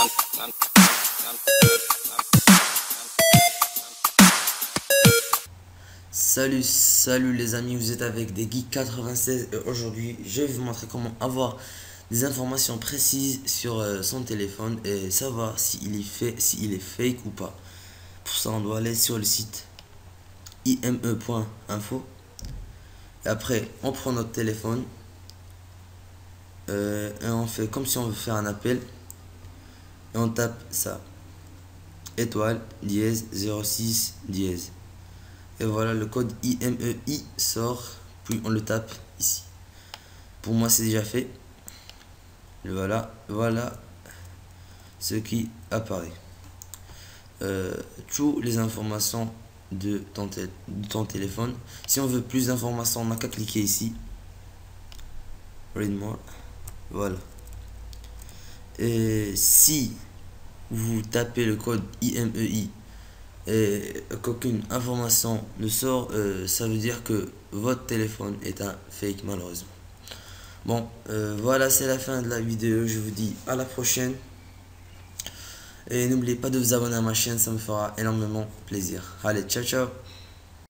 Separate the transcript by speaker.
Speaker 1: Salut les amis, vous êtes avec des Geeks 96 et aujourd'hui je vais vous montrer comment avoir des informations précises sur son téléphone et savoir s'il est fake ou pas. Pour ça on doit aller sur le site ime.info et après on prend notre téléphone et on fait comme si on veut faire un appel et on tape ça, étoile dièse 06 dièse. Et voilà, le code IMEI sort, puis on le tape ici. Pour moi, c'est déjà fait. Et voilà ce qui apparaît. Toutes les informations de ton téléphone. Si on veut plus d'informations, on n'a qu'à cliquer ici. Read more. Voilà. Et si vous tapez le code IMEI et qu'aucune information ne sort, ça veut dire que votre téléphone est un fake malheureusement. Bon, voilà, c'est la fin de la vidéo. Je vous dis à la prochaine. Et n'oubliez pas de vous abonner à ma chaîne, ça me fera énormément plaisir. Allez, ciao ciao.